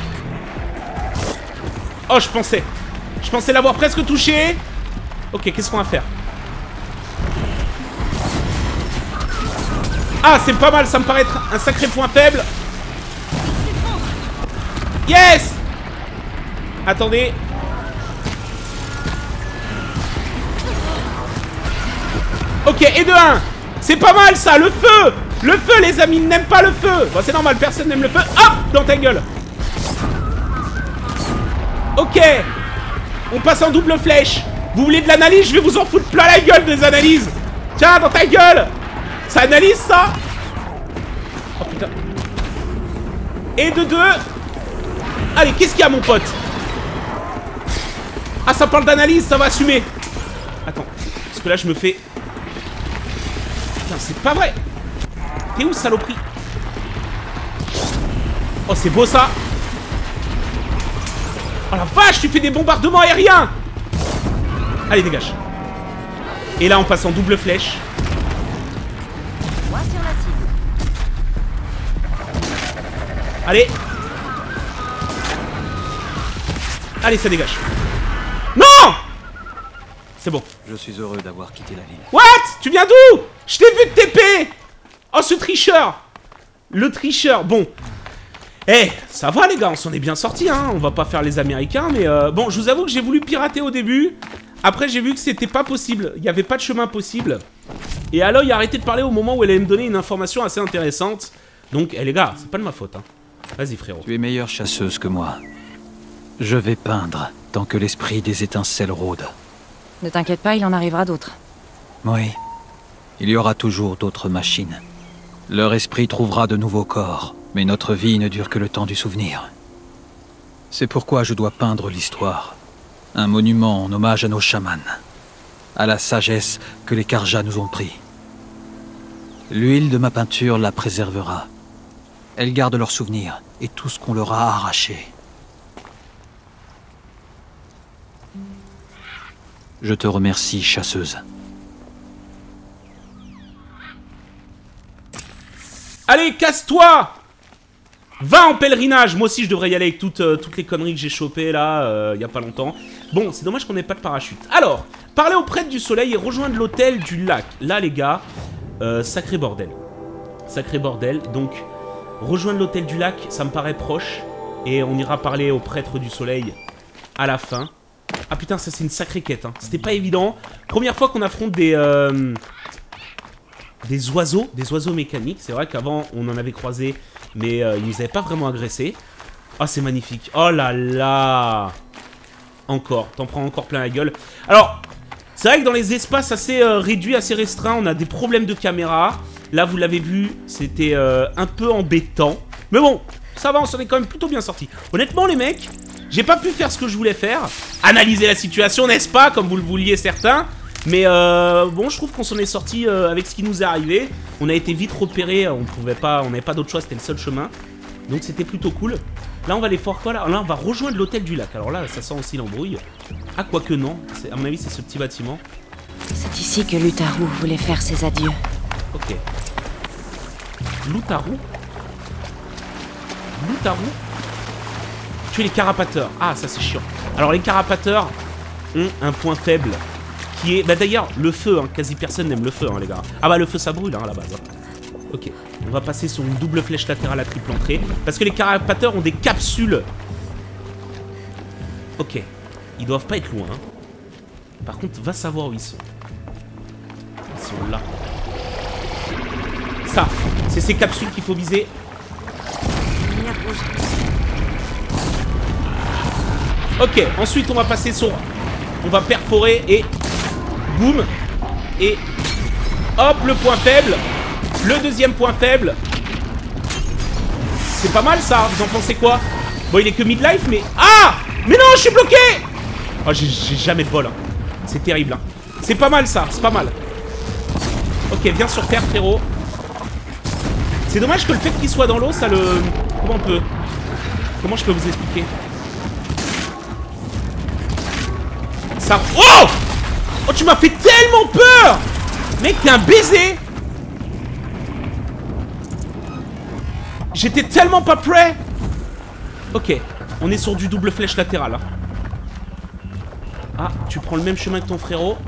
Oh, je pensais l'avoir presque touché. Ok, qu'est-ce qu'on va faire? Ah, c'est pas mal, ça me paraît être un sacré point faible. Yes. Attendez. Ok, et de 1. C'est pas mal ça, le feu. Le feu, les amis, n'aiment pas le feu. Bon, c'est normal, personne n'aime le feu. Hop, dans ta gueule. Ok. On passe en double flèche. Vous voulez de l'analyse? Je vais vous en foutre plein la gueule des analyses. Tiens, dans ta gueule. Ça analyse ça. Oh putain. Et de 2. Allez, qu'est-ce qu'il y a, mon pote? Ah, ça parle d'analyse, ça va assumer. Attends, parce que là, je me fais... Putain, c'est pas vrai. T'es où, saloperie? Oh, c'est beau, ça. Oh, la vache, tu fais des bombardements aériens. Allez, dégage. Et là, on passe en double flèche. Allez. Allez, ça dégage. Non. C'est bon. Je suis heureux d'avoir quitté la ville. What? Tu viens d'où? Je t'ai vu de TP. Oh, ce tricheur. Le tricheur, bon. Eh, ça va les gars, on s'en est bien sortis, hein. On va pas faire les Américains, mais bon, je vous avoue que j'ai voulu pirater au début. Après, j'ai vu que c'était pas possible. Il n'y avait pas de chemin possible. Et Aloy a arrêté de parler au moment où elle allait me donner une information assez intéressante. Donc, les gars, c'est pas de ma faute, hein. Vas-y, frérot. Tu es meilleure chasseuse que moi. Je vais peindre tant que l'esprit des étincelles rôde. Ne t'inquiète pas, il en arrivera d'autres. Oui. Il y aura toujours d'autres machines. Leur esprit trouvera de nouveaux corps, mais notre vie ne dure que le temps du souvenir. C'est pourquoi je dois peindre l'histoire. Un monument en hommage à nos chamans. À la sagesse que les Carja nous ont pris. L'huile de ma peinture la préservera. Elle garde leurs souvenirs et tout ce qu'on leur a arraché. Je te remercie, chasseuse. Allez, casse-toi! Va en pèlerinage! Moi aussi, je devrais y aller avec toutes les conneries que j'ai chopées là, il y a pas longtemps. Bon, c'est dommage qu'on n'ait pas de parachute. Alors, parler au prêtre du soleil et rejoindre l'hôtel du lac. Là, les gars, sacré bordel. Sacré bordel. Donc, rejoindre l'hôtel du lac, ça me paraît proche. Et on ira parler au prêtre du soleil à la fin. Ah putain, ça c'est une sacrée quête, hein. C'était pas évident. Première fois qu'on affronte des oiseaux mécaniques. C'est vrai qu'avant, on en avait croisé, mais ils nous avaient pas vraiment agressé. Oh, c'est magnifique. Oh là là. Encore, t'en prends encore plein la gueule. Alors, c'est vrai que dans les espaces assez réduits, assez restreints, on a des problèmes de caméra. Là, vous l'avez vu, c'était un peu embêtant. Mais bon, ça va, on s'en est quand même plutôt bien sorti. Honnêtement, les mecs, j'ai pas pu faire ce que je voulais faire. Analyser la situation, n'est-ce pas, comme vous le vouliez certains. Mais bon, je trouve qu'on s'en est sorti avec ce qui nous est arrivé. On a été vite repérés, on n'avait pas d'autre choix, c'était le seul chemin. Donc c'était plutôt cool. Là, on va aller fort quoi là? Là, on va rejoindre l'hôtel du lac. Alors là, ça sent aussi l'embrouille. Ah, quoique non. À mon avis, c'est ce petit bâtiment. C'est ici que Lutaru voulait faire ses adieux. Ok. Lutaru? Lutaru? Tuer les carapateurs. Ah, ça c'est chiant. Alors, les carapateurs ont un point faible. Qui est... Bah d'ailleurs, le feu. Hein. Quasi personne n'aime le feu, hein, les gars. Ah bah, le feu, ça brûle, hein, à la base. Hein. Ok. On va passer sur une double flèche latérale à triple entrée. Parce que les carapateurs ont des capsules. Ok. Ils doivent pas être loin. Hein. Par contre, va savoir où ils sont. Ils sont là. Ça, c'est ces capsules qu'il faut viser. Ok, ensuite on va passer sur... On va perforer et... Boum. Et... Hop, le point faible. Le deuxième point faible. C'est pas mal ça, vous en pensez quoi? Bon, il est que midlife, mais... Ah! Mais non, je suis bloqué! Oh, j'ai jamais de bol. Hein. C'est terrible. Hein. C'est pas mal ça, c'est pas mal. Ok, viens sur terre, frérot. C'est dommage que le fait qu'il soit dans l'eau, ça le... Comment je peux vous expliquer? Ça... Oh! Oh, tu m'as fait tellement peur! Mec, t'es un baiser! J'étais tellement pas prêt! Ok, on est sur du double flèche latérale. Hein. Ah, tu prends le même chemin que ton frérot.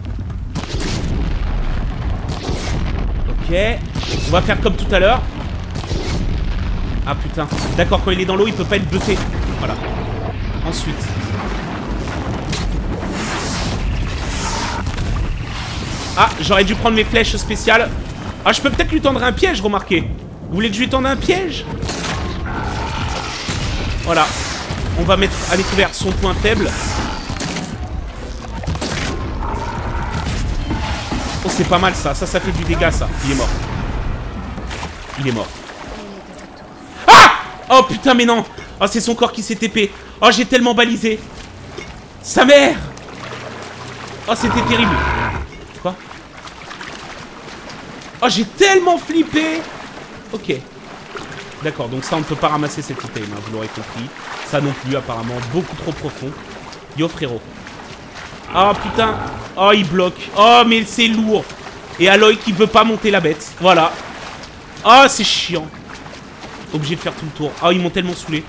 Ok, on va faire comme tout à l'heure. Ah putain, d'accord, quand il est dans l'eau, il peut pas être buté. Voilà. Ensuite. Ah, j'aurais dû prendre mes flèches spéciales. Ah, je peux peut-être lui tendre un piège, remarquez. Vous voulez que je lui tende un piège? Voilà. On va mettre à découvert son point faible. Oh, c'est pas mal ça. Ça fait du dégât, ça. Il est mort. Il est mort. Ah! Oh putain, mais non. Oh, c'est son corps qui s'est TP. Oh, j'ai tellement balisé. Sa mère. Oh, c'était terrible. Quoi? Oh, j'ai tellement flippé. Ok. D'accord, donc ça, on ne peut pas ramasser cet item, hein, vous l'aurez compris. Ça non plus, apparemment, beaucoup trop profond. Yo, frérot. Ah, putain. Oh, il bloque. Oh, mais c'est lourd. Et Aloy qui veut pas monter la bête. Voilà. Ah, c'est chiant. Obligé de faire tout le tour. Ah, ils m'ont tellement saoulé.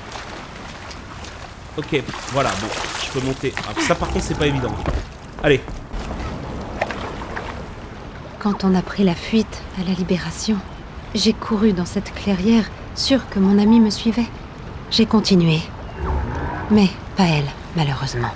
Ok, voilà, bon, je peux monter. Ah, ça, par contre, c'est pas évident. Allez. Quand on a pris la fuite à la Libération, j'ai couru dans cette clairière sûre que mon amie me suivait. J'ai continué. Mais pas elle, malheureusement.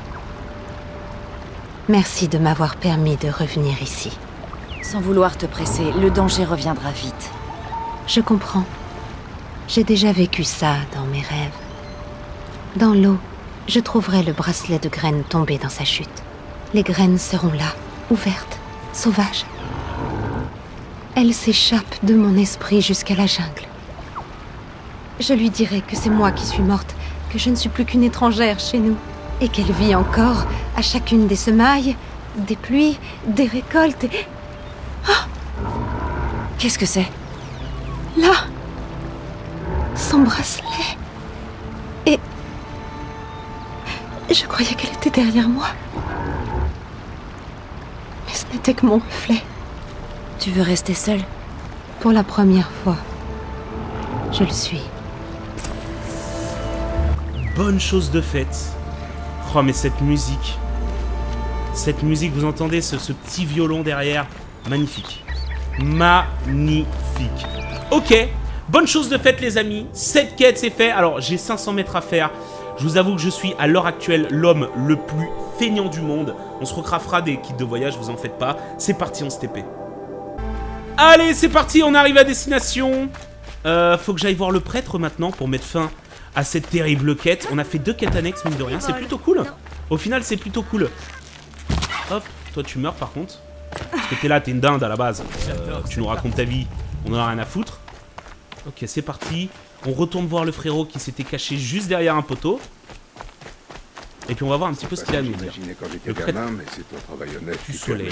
Merci de m'avoir permis de revenir ici. Sans vouloir te presser, le danger reviendra vite. Je comprends. J'ai déjà vécu ça dans mes rêves. Dans l'eau, je trouverai le bracelet de graines tombé dans sa chute. Les graines seront là, ouvertes, sauvages. Elles s'échappent de mon esprit jusqu'à la jungle. Je lui dirai que c'est moi qui suis morte, que je ne suis plus qu'une étrangère chez nous, et qu'elle vit encore à chacune des semailles, des pluies, des récoltes et... Oh! Qu'est-ce que c'est? Là! Son bracelet. Et... je croyais qu'elle était derrière moi. Mais ce n'était que mon reflet. Tu veux rester seule? Pour la première fois, je le suis. Bonne chose de faite. Oh, mais cette musique, vous entendez ce petit violon derrière? Magnifique. Magnifique. Ok, bonne chose de faite les amis. Cette quête c'est fait. Alors j'ai 500 mètres à faire. Je vous avoue que je suis à l'heure actuelle l'homme le plus feignant du monde. On se recraffera des kits de voyage, vous en faites pas. C'est parti, on se TP. Allez, c'est parti, on arrive à destination. Faut que j'aille voir le prêtre maintenant pour mettre fin à cette terrible quête. On a fait 2 quêtes annexes, mine de rien. C'est plutôt cool. Au final, c'est plutôt cool. Hop, toi tu meurs par contre. Parce que t'es là, t'es une dinde à la base. Tu nous racontes ta vie, on en a rien à foutre. Ok, c'est parti. On retourne voir le frérot qui s'était caché juste derrière un poteau. Et puis on va voir un petit peu ce qu'il a à nous dire. Le prêtre du soleil.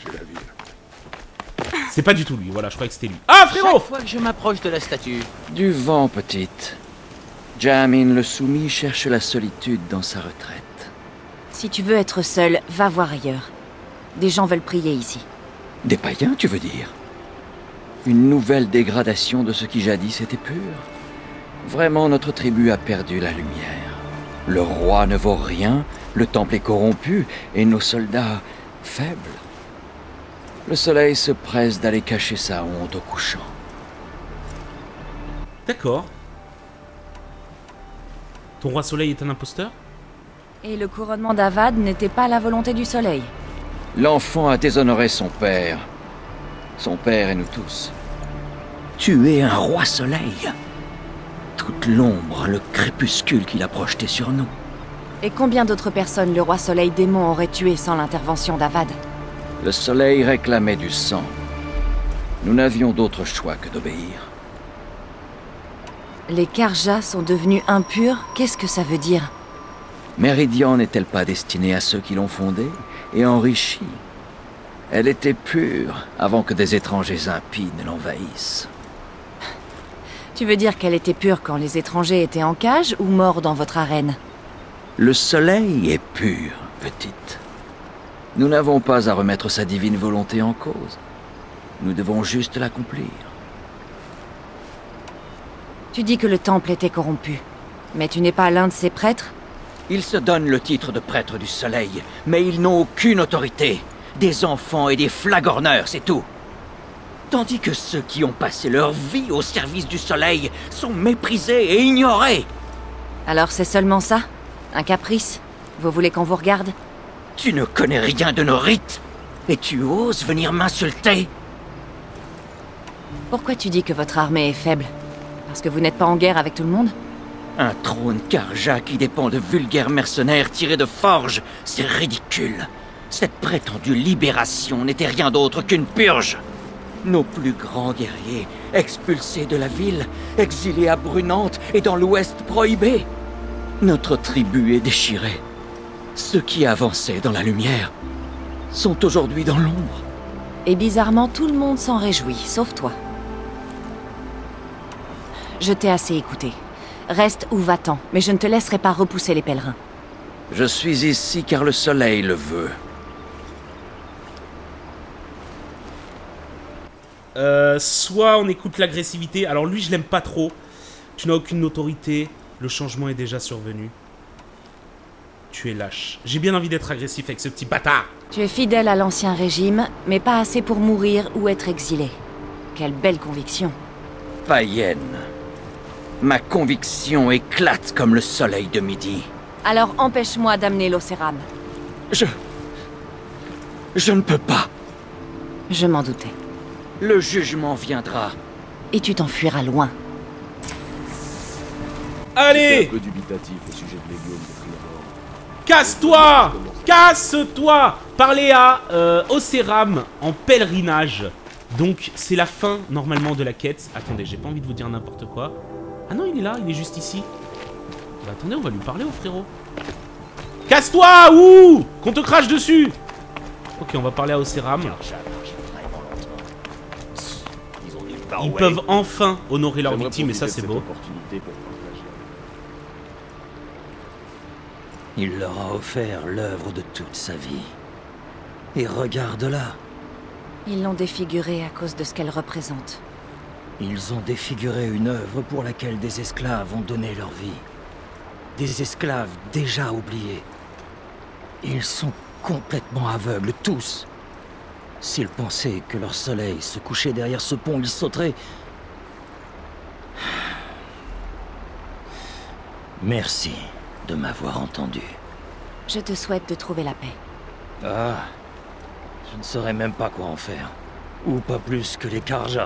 C'est pas du tout lui, voilà, je croyais que c'était lui. Ah frérot! Chaque fois que je m'approche de la statue. Du vent, petite. Jamin le soumis cherche la solitude dans sa retraite. Si tu veux être seul, va voir ailleurs. Des gens veulent prier ici. Des païens, tu veux dire? Une nouvelle dégradation de ce qui jadis était pur. Vraiment, notre tribu a perdu la lumière. Le roi ne vaut rien, le temple est corrompu, et nos soldats faibles. Le soleil se presse d'aller cacher sa honte au couchant. D'accord. Ton roi soleil est un imposteur? Et le couronnement d'Avad n'était pas la volonté du soleil. L'enfant a déshonoré son père. Son père et nous tous. Tu es un roi soleil. Toute l'ombre, le crépuscule qu'il a projeté sur nous. Et combien d'autres personnes le roi soleil démon aurait tué sans l'intervention d'Avad? Le soleil réclamait du sang. Nous n'avions d'autre choix que d'obéir. Les Carjas sont devenus impurs? Qu'est-ce que ça veut dire? Méridian n'est-elle pas destinée à ceux qui l'ont fondée et enrichie? Elle était pure avant que des étrangers impies ne l'envahissent. Tu veux dire qu'elle était pure quand les étrangers étaient en cage ou morts dans votre arène? Le soleil est pur, petite. Nous n'avons pas à remettre sa divine volonté en cause. Nous devons juste l'accomplir. Tu dis que le temple était corrompu. Mais tu n'es pas l'un de ses prêtres? Ils se donnent le titre de prêtre du soleil, mais ils n'ont aucune autorité. Des enfants et des flagorneurs, c'est tout. Tandis que ceux qui ont passé leur vie au service du soleil sont méprisés et ignorés. Alors c'est seulement ça? Un caprice? Vous voulez qu'on vous regarde? Tu ne connais rien de nos rites, et tu oses venir m'insulter? Pourquoi tu dis que votre armée est faible? Parce que vous n'êtes pas en guerre avec tout le monde? Un trône Carja qui dépend de vulgaires mercenaires tirés de forge, c'est ridicule. Cette prétendue libération n'était rien d'autre qu'une purge. Nos plus grands guerriers, expulsés de la ville, exilés à Brunante et dans l'Ouest prohibé. Notre tribu est déchirée. Ceux qui avançaient dans la lumière sont aujourd'hui dans l'ombre. Et bizarrement, tout le monde s'en réjouit, sauf toi. Je t'ai assez écouté. Reste ou va-t'en, mais je ne te laisserai pas repousser les pèlerins. Je suis ici car le soleil le veut. Soit on écoute l'agressivité. Alors lui, je l'aime pas trop. Tu n'as aucune autorité. Le changement est déjà survenu. Tu es lâche. J'ai bien envie d'être agressif avec ce petit bâtard. Tu es fidèle à l'ancien régime, mais pas assez pour mourir ou être exilé. Quelle belle conviction. Païenne. Ma conviction éclate comme le soleil de midi. Alors empêche-moi d'amener l'Océram. Je ne peux pas. Je m'en doutais. Le jugement viendra. Et tu t'enfuiras loin. Allez! Un peu dubitatif au sujet de l'élium de Trianon. Casse-toi! Casse-toi! Parlez à Océram en pèlerinage. Donc, c'est la fin, normalement, de la quête. Attendez, j'ai pas envie de vous dire n'importe quoi. Ah non, il est là, il est juste ici. Bah, attendez, on va lui parler au frérot. Casse-toi! Ouh! Qu'on te crache dessus! Ok, on va parler à Océram. Ils peuvent enfin honorer leur victime, et ça, c'est beau. Il leur a offert l'œuvre de toute sa vie. Et regarde-la. Ils l'ont défigurée à cause de ce qu'elle représente. Ils ont défiguré une œuvre pour laquelle des esclaves ont donné leur vie. Des esclaves déjà oubliés. Ils sont complètement aveugles, tous. S'ils pensaient que leur soleil se couchait derrière ce pont, ils sauteraient. Merci de m'avoir entendu. Je te souhaite de trouver la paix. Ah, je ne saurais même pas quoi en faire. Ou pas plus que les Carja.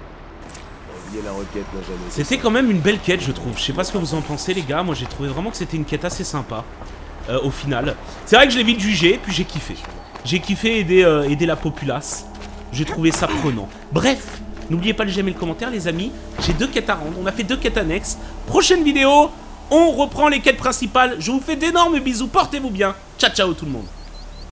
C'était quand même une belle quête, je trouve. Je sais pas ce que vous en pensez, les gars. Moi, j'ai trouvé vraiment que c'était une quête assez sympa. Au final. C'est vrai que je l'ai vite jugé, puis j'ai kiffé. J'ai kiffé aider la populace. J'ai trouvé ça prenant. Bref, n'oubliez pas de j'aimer le commentaire, les amis. J'ai 2 quêtes à rendre. On a fait 2 quêtes annexes. Prochaine vidéo, on reprend les quêtes principales. Je vous fais d'énormes bisous. Portez-vous bien. Ciao, ciao tout le monde.